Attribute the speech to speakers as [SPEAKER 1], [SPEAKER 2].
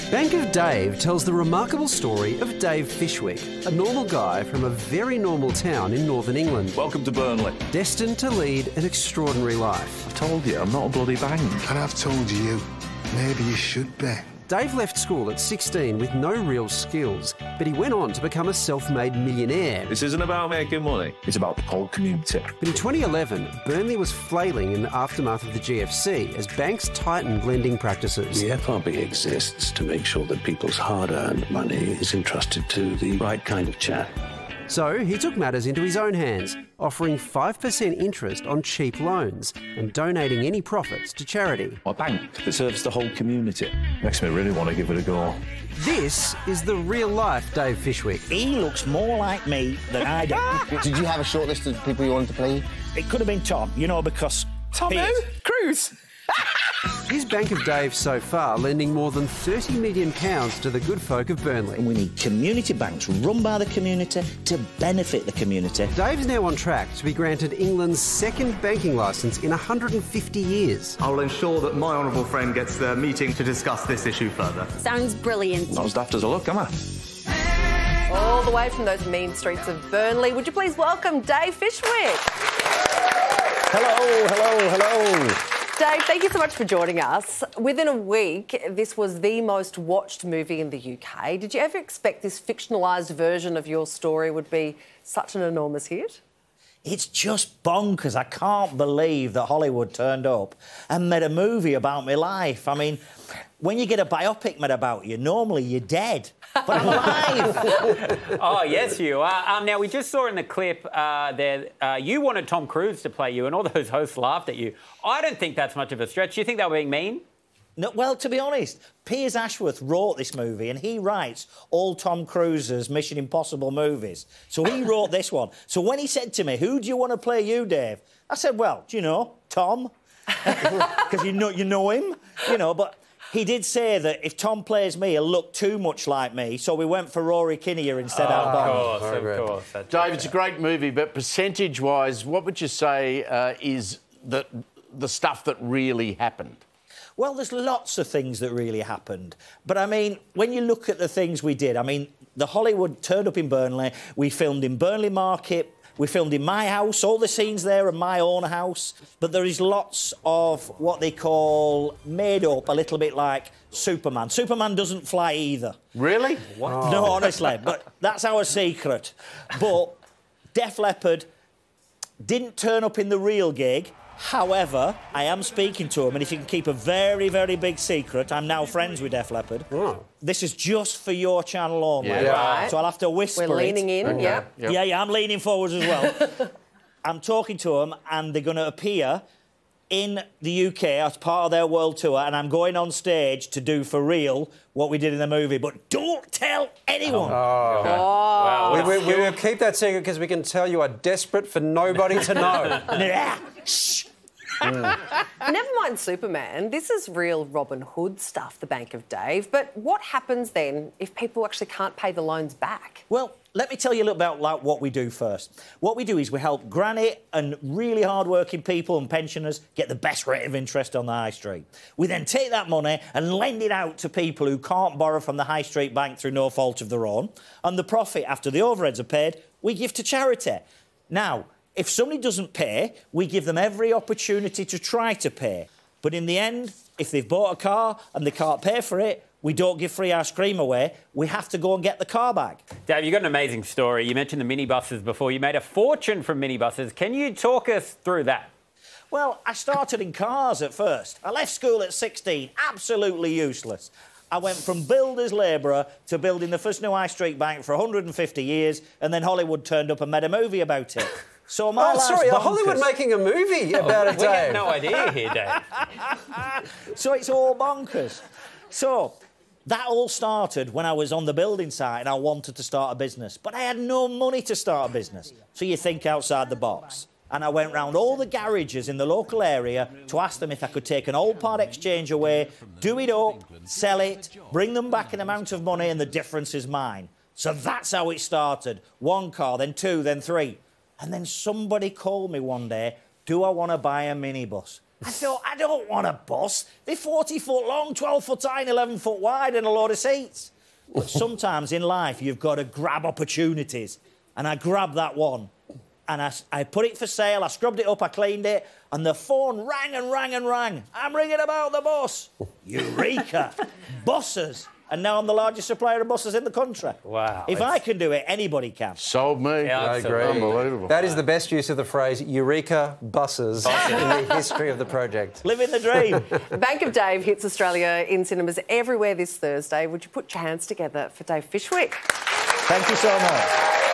[SPEAKER 1] Bank of Dave tells the remarkable story of Dave Fishwick, a normal guy from a very normal town in northern England.
[SPEAKER 2] Welcome to Burnley.
[SPEAKER 1] Destined to lead an extraordinary life.
[SPEAKER 2] I told you, I'm not a bloody bank.
[SPEAKER 3] And I've told you, maybe you should be.
[SPEAKER 1] Dave left school at 16 with no real skills, but he went on to become a self-made millionaire.
[SPEAKER 2] This isn't about making money, it's about the whole community.
[SPEAKER 1] But in 2011, Burnley was flailing in the aftermath of the GFC as banks tightened lending practices.
[SPEAKER 4] The FRB exists to make sure that people's hard-earned money is entrusted to the right kind of chap.
[SPEAKER 1] So he took matters into his own hands, offering 5% interest on cheap loans and donating any profits to charity.
[SPEAKER 2] A bank that serves the whole community. Makes me really want to give it a go.
[SPEAKER 1] This is the real-life Dave Fishwick.
[SPEAKER 5] He looks more like me than I do.
[SPEAKER 6] Did you have a short list of people you wanted to play?
[SPEAKER 5] It could have been Tom, you know, because...
[SPEAKER 2] Tom who? Cruise?
[SPEAKER 1] Here's Bank of Dave so far lending more than £30 million to the good folk of Burnley.
[SPEAKER 5] And we need community banks run by the community to benefit the community.
[SPEAKER 1] Dave's now on track to be granted England's second banking licence in 150 years.
[SPEAKER 7] I'll ensure that my honourable friend gets the meeting to discuss this issue further.
[SPEAKER 8] Sounds brilliant.
[SPEAKER 2] Not as daft as I look, am I?
[SPEAKER 9] All the way from those mean streets of Burnley, would you please welcome Dave Fishwick?
[SPEAKER 5] Hello, hello, hello.
[SPEAKER 9] Dave, thank you so much for joining us. Within a week, this was the most watched movie in the UK. Did you ever expect this fictionalised version of your story would be such an enormous hit?
[SPEAKER 5] It's just bonkers. I can't believe that Hollywood turned up and made a movie about my life. I mean, when you get a biopic made about you, normally you're dead. But I'm alive.
[SPEAKER 10] Oh, yes, you are. Now, we just saw in the clip there, you wanted Tom Cruise to play you and all those hosts laughed at you. I don't think that's much of a stretch. Do you think they were being mean?
[SPEAKER 5] No, well, to be honest, Piers Ashworth wrote this movie and he writes all Tom Cruise's Mission Impossible movies. So he wrote this one. So when he said to me, who do you want to play you, Dave? I said, well, do you know, Tom? Because you know him, you know, but... He did say that if Tom plays me, he'll look too much like me, so we went for Rory Kinnear instead out of Bond.
[SPEAKER 10] Of course.
[SPEAKER 11] Dave, it's a great movie, but percentage-wise, what would you say is the stuff that really happened?
[SPEAKER 5] Well, there's lots of things that really happened. But, I mean, when you look at the things we did, I mean, the Hollywood turned up in Burnley, we filmed in Burnley Market, we filmed in my house, all the scenes there are my own house. But there is lots of what they call made up, a little bit like Superman. Superman doesn't fly either.
[SPEAKER 11] Really?
[SPEAKER 5] What? Oh. No, honestly, but that's our secret. But Def Leppard didn't turn up in the real gig. However, I am speaking to him, and if you can keep a very, very big secret, I'm now friends with Def Leppard. Oh. This is just for your channel only.
[SPEAKER 11] Yeah.
[SPEAKER 9] Right.
[SPEAKER 5] So I'll have to whisper
[SPEAKER 9] We're leaning in,
[SPEAKER 11] okay.
[SPEAKER 9] Yep.
[SPEAKER 5] Yeah, I'm leaning forwards as well. I'm talking to them, and they're going to appear in the UK as part of their world tour, and I'm going on stage to do for real what we did in the movie. But don't tell anyone.
[SPEAKER 1] Oh.
[SPEAKER 10] Wow.
[SPEAKER 1] We will keep that secret because we can tell you are desperate for nobody to know.
[SPEAKER 5] Yeah. Shh.
[SPEAKER 9] Never mind Superman, this is real Robin Hood stuff, the Bank of Dave. But what happens then if people actually can't pay the loans back?
[SPEAKER 5] Well, let me tell you a little about like, what we do first. What we do is we help granny and really hard-working people and pensioners get the best rate of interest on the high street. We then take that money and lend it out to people who can't borrow from the high street bank through no fault of their own. And the profit, after the overheads are paid, we give to charity. Now, if somebody doesn't pay, we give them every opportunity to try to pay. But in the end, if they've bought a car and they can't pay for it, we don't give free ice cream away. We have to go and get the car back.
[SPEAKER 10] Dave, you've got an amazing story. You mentioned the minibuses before. You made a fortune from minibuses. Can you talk us through that?
[SPEAKER 5] Well, I started in cars at first. I left school at 16, absolutely useless. I went from builder's labourer to building the first new high street bank for 150 years, and then Hollywood turned up and made a movie about it. So my life's
[SPEAKER 1] sorry,
[SPEAKER 5] bonkers.
[SPEAKER 1] Hollywood making a movie about it, Dave?
[SPEAKER 10] We have no idea here, Dave.
[SPEAKER 5] So it's all bonkers. So that all started when I was on the building site and I wanted to start a business, but I had no money to start a business. So you think outside the box. And I went round all the garages in the local area to ask them if I could take an old part exchange away, do it up, sell it, bring them back an amount of money, and the difference is mine. So that's how it started. One car, then two, then three. And then somebody called me one day, do I want to buy a minibus? I thought, I don't want a bus. They're 40 foot long, 12 foot high, and 11 foot wide, and a load of seats. But sometimes in life, you've got to grab opportunities. And I grabbed that one. And I put it for sale, I scrubbed it up, I cleaned it, and the phone rang and rang and rang. I'm ringing about the bus. Eureka! Buses. And now I'm the largest supplier of buses in the country.
[SPEAKER 10] Wow.
[SPEAKER 5] If I can do it, anybody can.
[SPEAKER 11] Sold me.
[SPEAKER 10] Yeah,
[SPEAKER 1] I agree.
[SPEAKER 11] Unbelievable.
[SPEAKER 1] That is the best use of the phrase Eureka buses in the history of the project.
[SPEAKER 5] Living the dream.
[SPEAKER 9] Bank of Dave hits Australia in cinemas everywhere this Thursday. Would you put your hands together for Dave Fishwick?
[SPEAKER 5] Thank you so much.